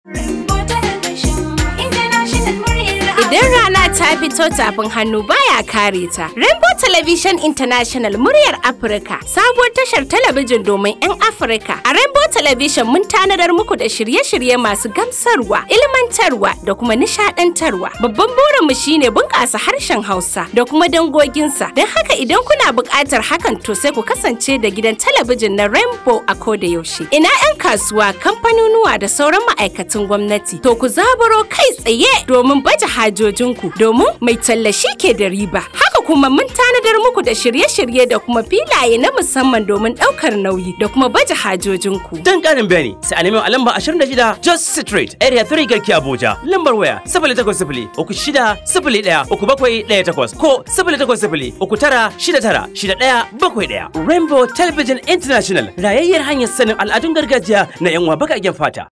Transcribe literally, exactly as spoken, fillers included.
Idan rana ta fito tafin hannu baya kare ta. Rainbow Television International muryar Afirka, sabuwar tashar talabijin domin 'yan Afirka. A Rainbow Television mun tanadar muku da shirye-shirye masu gamsarwa, ilmantarwa da kuma nishadantarwa. Babban burinmu shine bunƙasa harshen Hausa da kuma dangoginsa. Don haka idan kuna buƙatar hakan to sai ku kasance da gidan talabijin na Rainbow a koda yaushe. Ina 'yan kasuwa, kamfanonuwa da sauran ma'aikatan gwamnati. To ku zaburo kai tsaye domin baje hajojinku domin mai tallashi ke da riba. Haka kuma mun tanadar muku da shirye-shirye da kuma filaye na musamman domin ɗaukar nauyi da kuma baje hajojinku. Don ƙarin bayani sai a nemi a lamba ashirin da shida Just Street, Area three Garki Abuja. Lambar waya sifili takwas sifili uku shida sifili ɗaya uku bakwai ɗaya takwas ko sifili takwas sifili uku tara shida tara shida ɗaya bakwai ɗaya. Rainbow Television International, rayayyar hanyar sanin al'adun gargajiya na 'yan uwa baƙaƙen fata.